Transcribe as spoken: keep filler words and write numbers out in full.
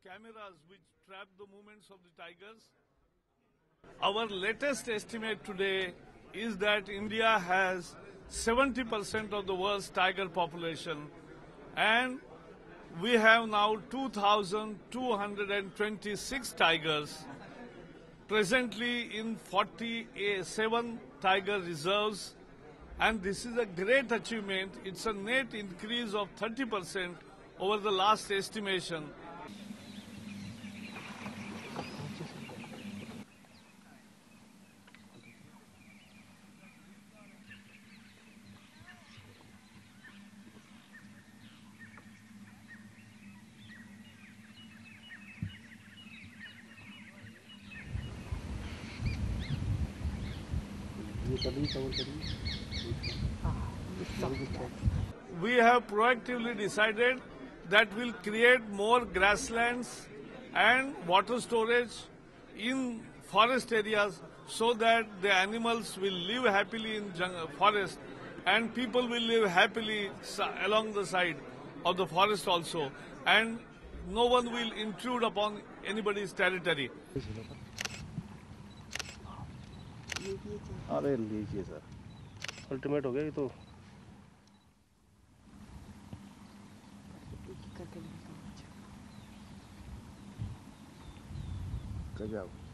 cameras which trap the movements of the tigers. Our latest estimate today is that India has seventy percent of the world's tiger population, and we have now two thousand two hundred twenty-six tigers presently in forty-seven tiger reserves, and this is a great achievement. It's a net increase of thirty percent over the last estimation. We have proactively decided that we'll create more grasslands and water storage in forest areas so that the animals will live happily in forest and people will live happily along the side of the forest also, and no one will intrude upon anybody's territory. अरे लीजिए sir, ultimate हो गया ये तो। गजब।